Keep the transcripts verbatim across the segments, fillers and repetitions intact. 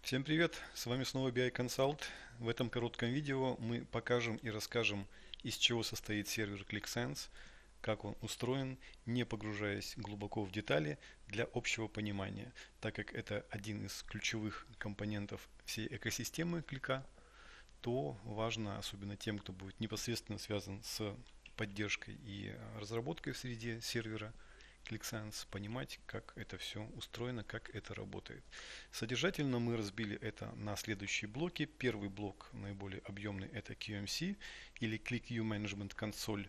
Всем привет! С вами снова би ай Consult. В этом коротком видео мы покажем и расскажем, из чего состоит сервер ClickSense, как он устроен, не погружаясь глубоко в детали для общего понимания, так как это один из ключевых компонентов всей экосистемы клика, то важно, особенно тем, кто будет непосредственно связан с поддержкой и разработкой в среде сервера ClickSense, понимать, как это все устроено, как это работает. Содержательно мы разбили это на следующие блоки. Первый блок, наиболее объемный, это кью эм си или Click Queue Management Console.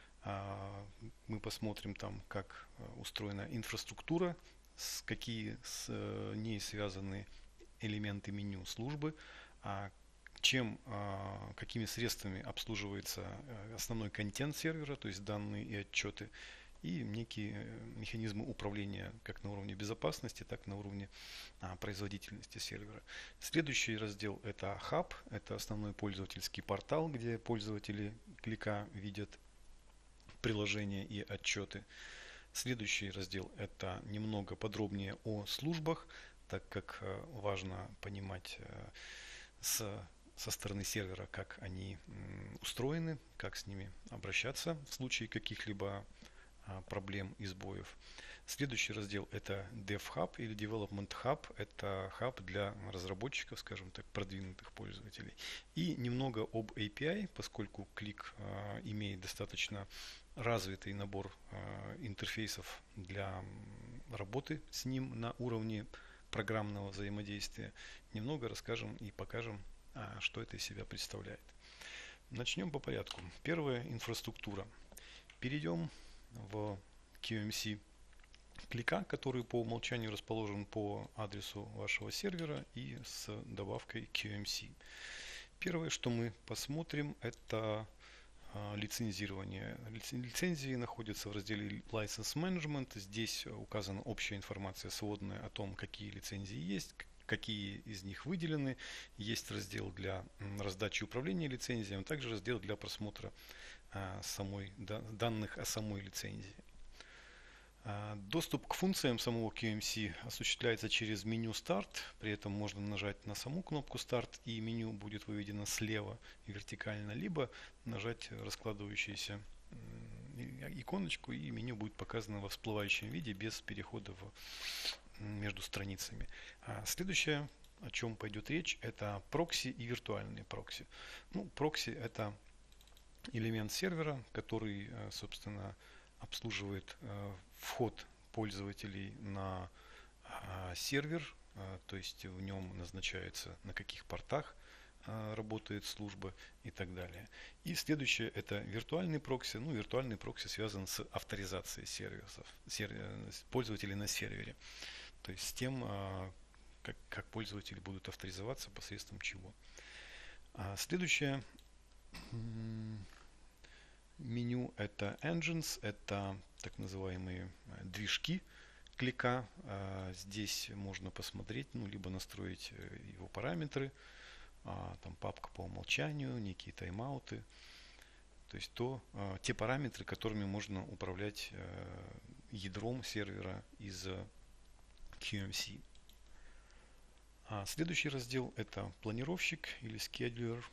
Мы посмотрим там, как устроена инфраструктура, какие с ней связаны элементы меню службы, чем, какими средствами обслуживается основной контент сервера, то есть данные и отчеты, и некие механизмы управления как на уровне безопасности, так и на уровне а, производительности сервера. Следующий раздел это хаб, это основной пользовательский портал, где пользователи клика видят приложения и отчеты. Следующий раздел это немного подробнее о службах, так как важно понимать с со стороны сервера, как они устроены, как с ними обращаться в случае каких-либо проблем и сбоев. Следующий раздел это DevHub или Development Hub. Это хаб для разработчиков, скажем так, продвинутых пользователей. И немного об эй пи ай, поскольку Click э, имеет достаточно развитый набор э, интерфейсов для работы с ним на уровне программного взаимодействия. Немного расскажем и покажем, э, что это из себя представляет. Начнем по порядку. Первая инфраструктура. Перейдем в кью эм си клика, который по умолчанию расположен по адресу вашего сервера и с добавкой кью эм си. Первое, что мы посмотрим, это а, лицензирование. Лицензии находятся в разделе License Management. Здесь указана общая информация сводная о том, какие лицензии есть, какие из них выделены. Есть раздел для раздачи управления лицензиями, а также раздел для просмотра самой, данных о самой лицензии. Доступ к функциям самого кью эм си осуществляется через меню старт. При этом можно нажать на саму кнопку старт, и меню будет выведено слева вертикально, либо нажать раскладывающуюся иконочку, и меню будет показано во всплывающем виде без перехода между страницами. Следующее, о чем пойдет речь, это прокси и виртуальные прокси. Ну, прокси это элемент сервера, который, собственно, обслуживает вход пользователей на сервер, то есть в нем назначается, на каких портах работает служба и так далее. И следующее это виртуальный прокси. Ну, виртуальный прокси связан с авторизацией сервисов, пользователей на сервере. То есть с тем, как, как пользователи будут авторизоваться, посредством чего. Следующее меню это engines, это так называемые движки клика. Здесь можно посмотреть, ну, либо настроить его параметры, там папка по умолчанию, некие тайм-ауты. То есть то, те параметры, которыми можно управлять ядром сервера из кью эм си. Следующий раздел это планировщик или scheduler.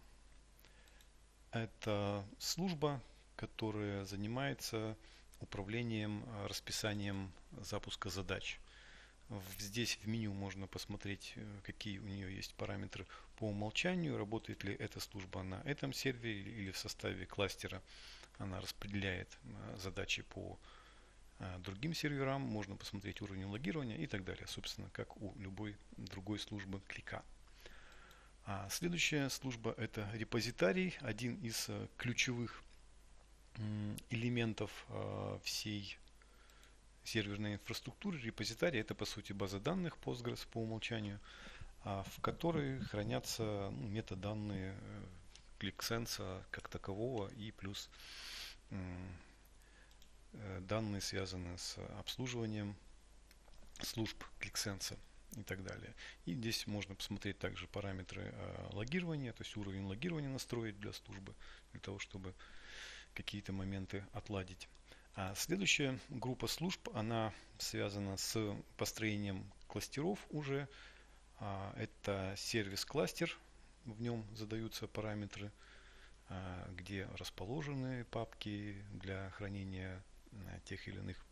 Это служба, которая занимается управлением расписанием запуска задач. Здесь в меню можно посмотреть, какие у нее есть параметры по умолчанию, работает ли эта служба на этом сервере или в составе кластера она распределяет задачи по другим серверам, можно посмотреть уровень логирования и так далее, собственно, как у любой другой службы клика. А следующая служба это репозитарий, один из ключевых элементов всей серверной инфраструктуры. Репозитарий это по сути база данных Postgres по умолчанию, в которой хранятся ну, метаданные ClickSense как такового и плюс данные, связанные с обслуживанием служб ClickSense и так далее. И здесь можно посмотреть также параметры логирования, то есть уровень логирования настроить для службы, для того, чтобы какие-то моменты отладить. А следующая группа служб, она связана с построением кластеров уже Это сервис-кластер, в нем задаются параметры, где расположены папки для хранения тех или иных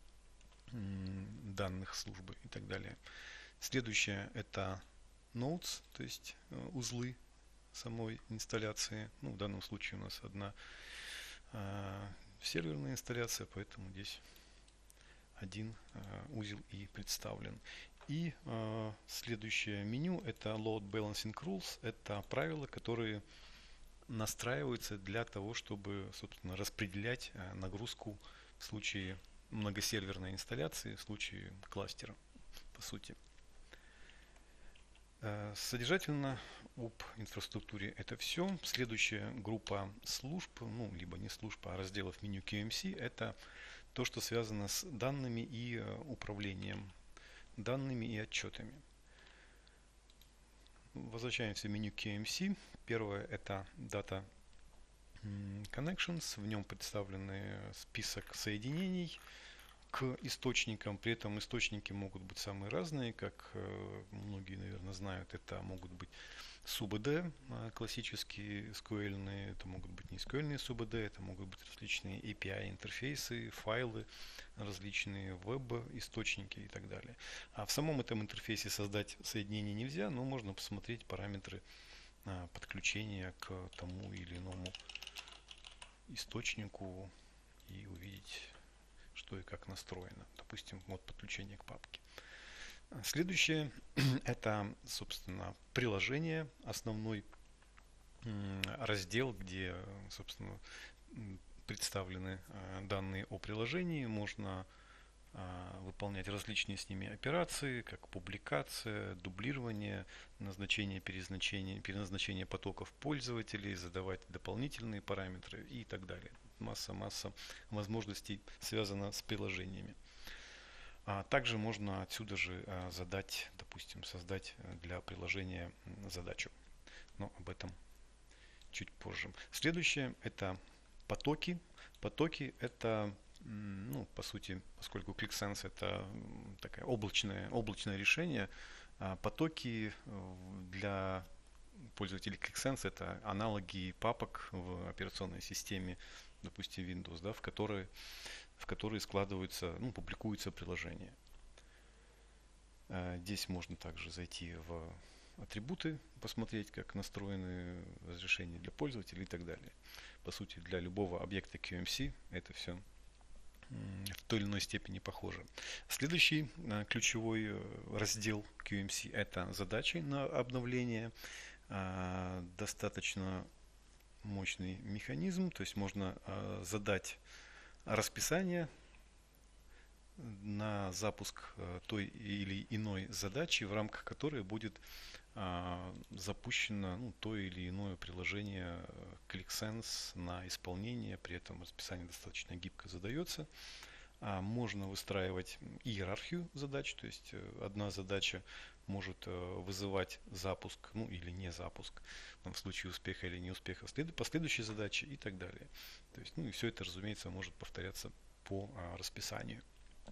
данных службы и так далее. Следующее это nodes, то есть узлы самой инсталляции. Ну, в данном случае у нас одна э, серверная инсталляция, поэтому здесь один э, узел и представлен. И э, следующее меню это Load Balancing Rules. Это правила, которые настраиваются для того, чтобы, собственно, распределять э, нагрузку в случае многосерверной инсталляции, в случае кластера, по сути. Содержательно об инфраструктуре это все. Следующая группа служб, ну, либо не служб, а разделов меню кью эм си, это то, что связано с данными и управлением данными и отчетами. Возвращаемся в меню кью эм си. Первое это Data Connections. В нем представлены список соединений к источникам. При этом источники могут быть самые разные, как э, многие, наверное, знают. Это могут быть СУБД, классические эс кью эль-ные, это могут быть не эс кью эль-ные СУБД, это могут быть различные эй пи ай-интерфейсы, файлы, различные веб-источники и так далее. А в самом этом интерфейсе создать соединение нельзя, но можно посмотреть параметры а, подключения к тому или иному источнику и увидеть, что и как настроено. Допустим, вот подключение к папке. Следующее это, собственно, приложение, основной раздел, где, собственно, представлены данные о приложении. Можно выполнять различные с ними операции, как публикация, дублирование, назначение, переназначение, переназначение потоков пользователей, задавать дополнительные параметры и так далее. Масса-масса возможностей связана с приложениями. А также можно отсюда же задать, допустим, создать для приложения задачу. Но об этом чуть позже. Следующее это потоки. Потоки это, ну, по сути, поскольку ClickSense это такое облачное, облачное решение, потоки для пользователей ClickSense это аналоги папок в операционной системе, допустим, Windows, да, в которые в которые складываются, ну, публикуются приложения. Здесь можно также зайти в атрибуты, посмотреть, как настроены разрешения для пользователей и так далее. По сути, для любого объекта кью эм си это все в той или иной степени похоже. Следующий ключевой раздел кью эм си это задачи на обновление. Достаточно мощный механизм, то есть можно задать расписание на запуск той или иной задачи, в рамках которой будет а, запущено, ну, то или иное приложение ClickSense на исполнение. При этом расписание достаточно гибко задается. А, можно выстраивать иерархию задач, то есть одна задача может вызывать запуск, ну, или не запуск, в случае успеха или неуспеха последующей задачи и так далее. То есть, ну, и все это, разумеется, может повторяться по а, расписанию.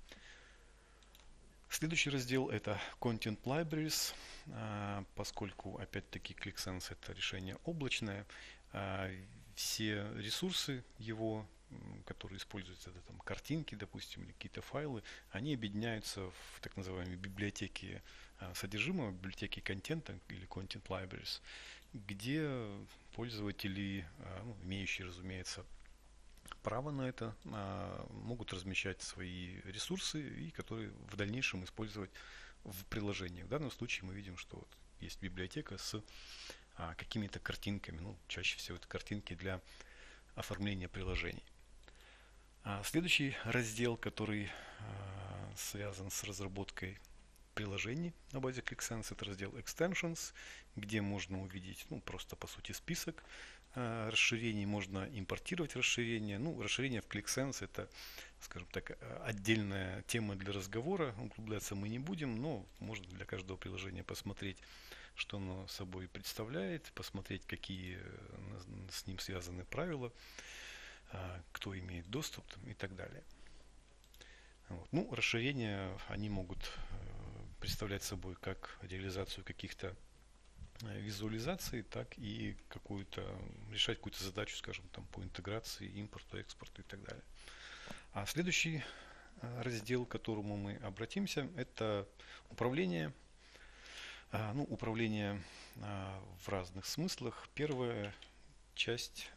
Следующий раздел это Content Libraries, а, поскольку, опять-таки, ClickSense это решение облачное, а, все ресурсы его, которые используются, это там картинки, допустим, или какие-то файлы, они объединяются в так называемые библиотеки содержимого, библиотеки контента или Content Libraries, где пользователи, ну, имеющие, разумеется, право на это, могут размещать свои ресурсы и которые в дальнейшем использовать в приложении. В данном случае мы видим, что вот есть библиотека с какими-то картинками, ну, чаще всего это картинки для оформления приложений. Следующий раздел, который связан с разработкой приложений на базе ClickSense, это раздел Extensions, где можно увидеть, ну, просто по сути список э, расширений, можно импортировать расширения. Ну, расширения в ClickSense это, скажем так, отдельная тема для разговора, углубляться мы не будем, но можно для каждого приложения посмотреть, что оно собой представляет, посмотреть, какие с ним связаны правила, э, кто имеет доступ и так далее. Вот. Ну, расширения, они могут представлять собой как реализацию каких-то визуализаций, так и какую-то решать какую-то задачу, скажем, там по интеграции, импорту, экспорту и так далее. А следующий раздел, к которому мы обратимся, это управление. Ну, управление в разных смыслах. Первая часть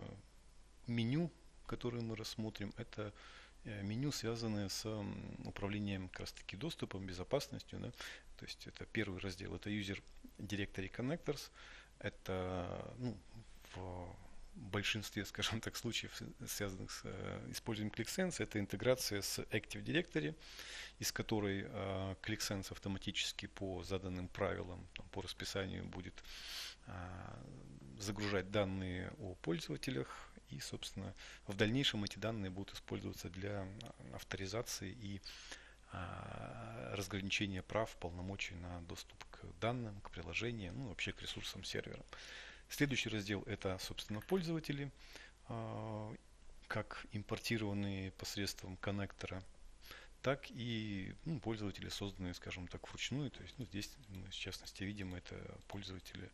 меню, которое мы рассмотрим, это меню, связанное с управлением как раз таки доступом, безопасностью. Да? То есть это первый раздел, это User Directory Connectors. Это ну, в большинстве, скажем так, случаев, связанных с использованием ClickSense, это интеграция с Active Directory, из которой э, ClickSense автоматически по заданным правилам, там, по расписанию будет э, загружать данные о пользователях, и, собственно, в дальнейшем эти данные будут использоваться для авторизации и э, разграничения прав, полномочий на доступ к данным, к приложениям, ну, вообще к ресурсам сервера. Следующий раздел это, собственно, пользователи, э, как импортированные посредством коннектора, так и ну, пользователи, созданные, скажем так, вручную. То есть ну, здесь мы, в частности, видим это пользователи,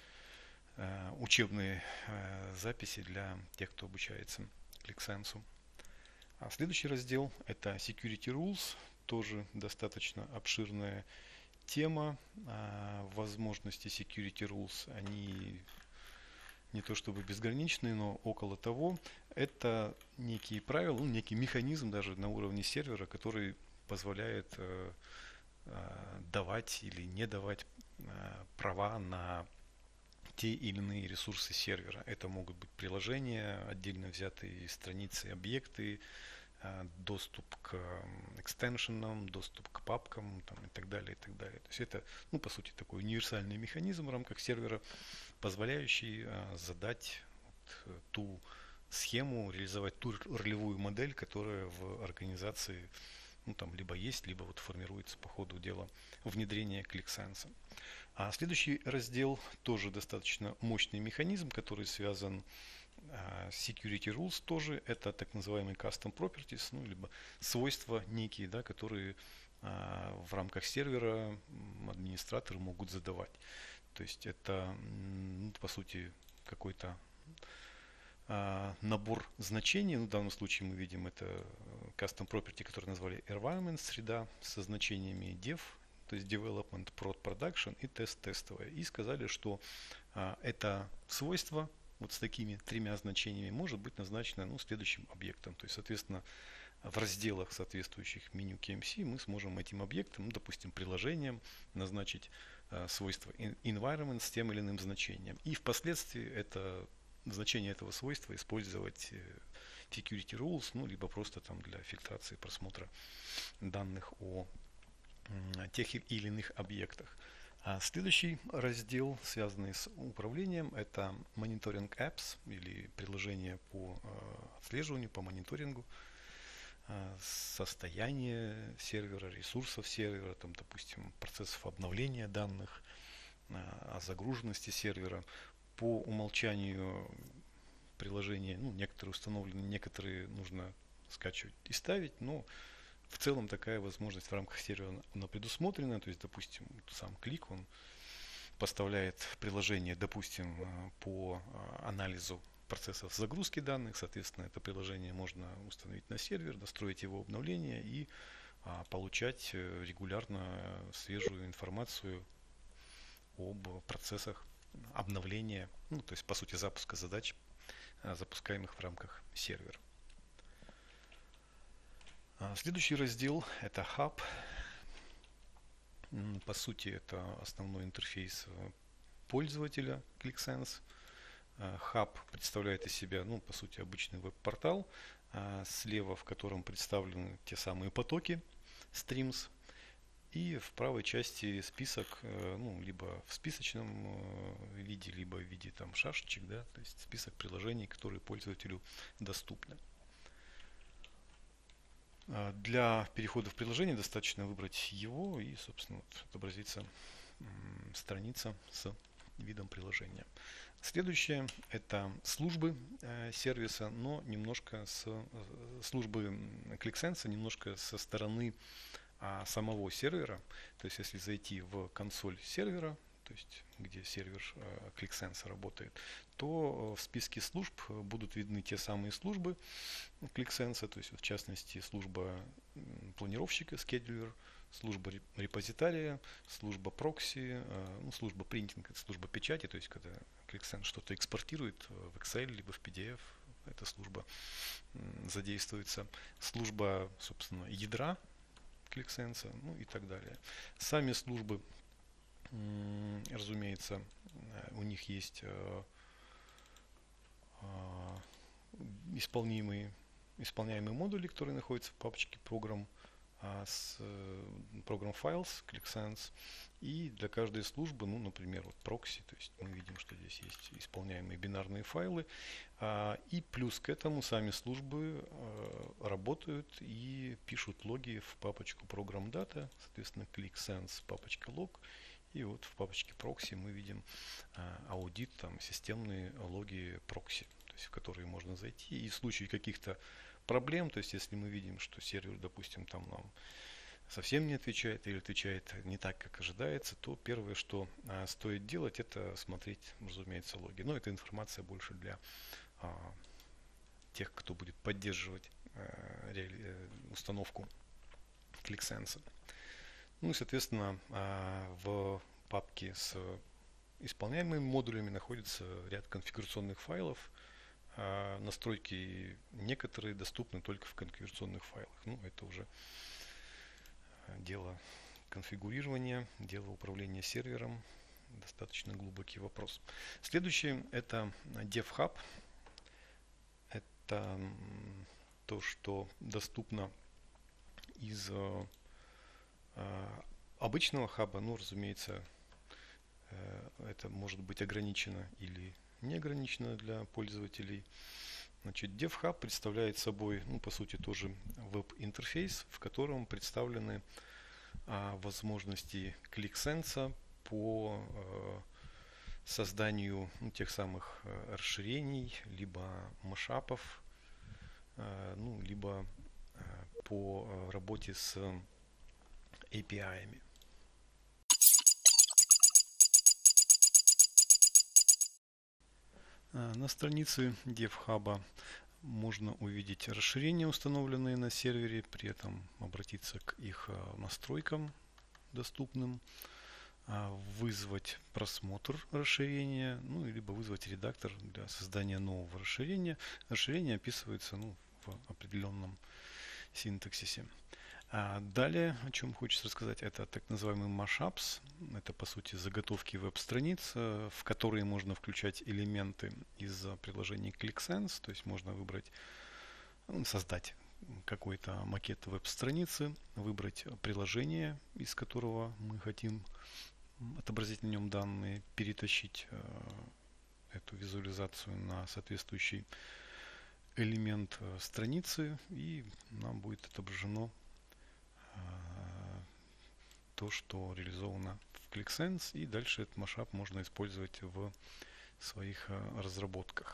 э, учебные э, записи для тех, кто обучается ClickSense. А следующий раздел это Security Rules, тоже достаточно обширная тема. Э, возможности Security Rules, они не то чтобы безграничные, но около того. Это некие правила, ну, некий механизм даже на уровне сервера, который позволяет э, э, давать или не давать э, права на те или иные ресурсы сервера. Это могут быть приложения, отдельно взятые страницы, объекты, э, доступ к экстеншенам, доступ к папкам там, и так далее, и так далее. То есть это, ну, по сути, такой универсальный механизм в рамках сервера, позволяющий э, задать вот, ту схему, реализовать ту ролевую модель, которая в организации ну, там, либо есть, либо вот формируется по ходу дела внедрения ClickSense. А следующий раздел тоже достаточно мощный механизм, который связан э, с Security Rules тоже. Это так называемые Custom Properties, ну, либо свойства некие, да, которые э, в рамках сервера администраторы могут задавать. То есть это, ну, по сути, какой-то а, набор значений. Ну, в данном случае мы видим это custom property, который назвали environment, среда со значениями dev, то есть development, prod, production и тест, тестовое. И сказали, что а, это свойство вот с такими тремя значениями может быть назначено ну, следующим объектом. То есть, соответственно, в разделах соответствующих меню кей эм си мы сможем этим объектом, ну, допустим, приложением, назначить э, свойство environment с тем или иным значением. И впоследствии это значение этого свойства использовать в security rules, ну, либо просто там для фильтрации просмотра данных о э, тех или иных объектах. А следующий раздел, связанный с управлением, это Monitoring Apps или приложения по э, отслеживанию, по мониторингу состояние сервера, ресурсов сервера, там, допустим, процессов обновления данных, о загруженности сервера. По умолчанию приложения, ну, некоторые установлены, некоторые нужно скачивать и ставить, но в целом такая возможность в рамках сервера она предусмотрена. То есть, допустим, сам Клик, он поставляет приложение, допустим, по анализу процессов загрузки данных. Соответственно, это приложение можно установить на сервер, настроить его обновление и а, получать регулярно свежую информацию об процессах обновления, ну, то есть, по сути, запуска задач, а, запускаемых в рамках сервера. А, следующий раздел – это Hub. По сути, это основной интерфейс пользователя ClickSense. Hub представляет из себя, ну, по сути, обычный веб-портал, слева в котором представлены те самые потоки, streams, и в правой части список, ну, либо в списочном виде, либо в виде там шашечек, да, то есть список приложений, которые пользователю доступны. Для перехода в приложение достаточно выбрать его и, собственно, вот отобразится страница с видом приложения. Следующее – это службы э, сервиса, но немножко с э, службы ClickSense, немножко со стороны а самого сервера. То есть если зайти в консоль сервера, то есть где сервер э, ClickSense работает, то в списке служб будут видны те самые службы ClickSense, то есть в частности служба планировщика, scheduler, служба репозитария, служба прокси, э, ну, служба принтинга, служба печати, то есть когда ClickSense что-то экспортирует в Excel либо в пи ди эф, эта служба задействуется, служба, собственно, ядра ClickSense, ну и так далее. Сами службы, разумеется, у них есть исполнимые, исполняемые модули, которые находятся в папочке программ с программ files ClickSense. И для каждой службы, ну, например, вот прокси, то есть мы видим, что здесь есть исполняемые бинарные файлы. И плюс к этому сами службы работают и пишут логи в папочку программ дата, соответственно, ClickSense папочка лог. И вот в папочке прокси мы видим аудит, там, системные логи прокси, то есть в которые можно зайти. И в случае каких-то проблем, то есть если мы видим, что сервер, допустим, там нам совсем не отвечает или отвечает не так, как ожидается, то первое, что а, стоит делать, это смотреть, разумеется, логи. Но эта информация больше для а, тех, кто будет поддерживать а, реали, установку ClickSense. Ну и, соответственно, а, в папке с исполняемыми модулями находится ряд конфигурационных файлов. А, настройки некоторые доступны только в конфигурационных файлах. Ну, это уже дело конфигурирования, дело управления сервером. Достаточно глубокий вопрос. Следующее это DevHub. Это то, что доступно из обычного хаба. Ну, разумеется, это может быть ограничено или не ограничено для пользователей. Значит, DevHub представляет собой, ну, по сути, тоже веб-интерфейс, в котором представлены а, возможности ClickSense по а, созданию, ну, тех самых а, расширений, либо машапов, а, ну, либо а, по а, работе с эй пи ай-ами. На странице DevHub можно увидеть расширения, установленные на сервере, при этом обратиться к их настройкам доступным, вызвать просмотр расширения, ну, либо вызвать редактор для создания нового расширения. Расширение описывается, ну, в определенном синтаксисе. А далее, о чем хочется рассказать, это так называемые mashups. Это, по сути, заготовки веб-страниц, в которые можно включать элементы из приложения ClickSense. То есть можно выбрать, создать какой-то макет веб-страницы, выбрать приложение, из которого мы хотим отобразить на нем данные, перетащить эту визуализацию на соответствующий элемент страницы, и нам будет отображено то, что реализовано в ClickSense, и дальше этот масштаб можно использовать в своих разработках.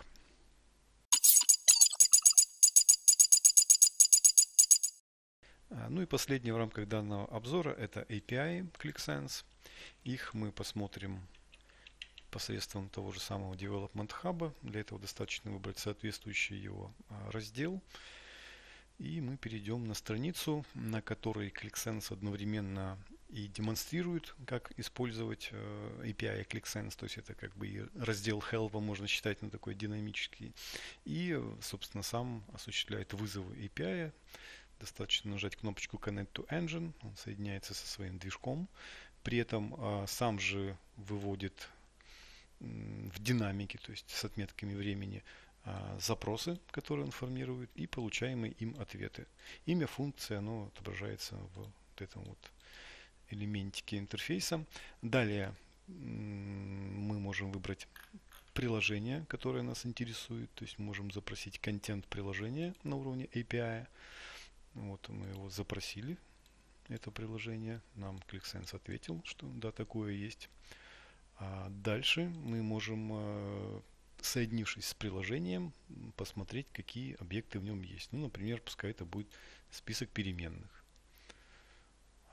Ну и последнее в рамках данного обзора это эй пи ай ClickSense. Их мы посмотрим посредством того же самого Development Hub. Для этого достаточно выбрать соответствующий его раздел. И мы перейдем на страницу, на которой ClickSense одновременно и демонстрирует, как использовать эй пи ай ClickSense, то есть это как бы и раздел Help можно считать на такой динамический, и, собственно, сам осуществляет вызовы эй пи ай. Достаточно нажать кнопочку Connect to Engine, он соединяется со своим движком, при этом а, сам же выводит м, в динамике, то есть с отметками времени, запросы, которые он формирует, и получаемые им ответы. Имя функции, оно отображается в вот этом вот элементике интерфейса. Далее мы можем выбрать приложение, которое нас интересует, то есть мы можем запросить контент приложения на уровне эй пи ай. Вот мы его запросили, это приложение, нам ClickSense ответил, что да, такое есть. А дальше мы можем, соединившись с приложением, посмотреть, какие объекты в нем есть. Ну, например, пускай это будет список переменных.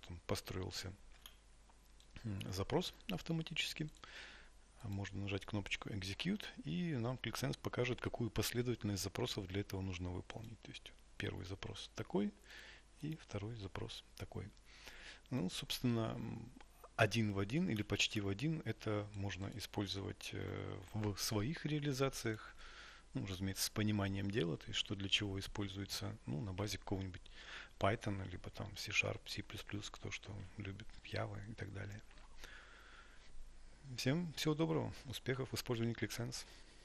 он построился запрос автоматически. Можно нажать кнопочку Execute, и нам ClickSense покажет, какую последовательность запросов для этого нужно выполнить. То есть первый запрос такой, и второй запрос такой. Ну, собственно, один в один или почти в один это можно использовать в своих реализациях, ну, разумеется, с пониманием дела, то есть что для чего используется, ну, на базе какого-нибудь Python, либо там C-Sharp, C++, кто что любит, Java и так далее. Всем всего доброго, успехов в использовании ClickSense.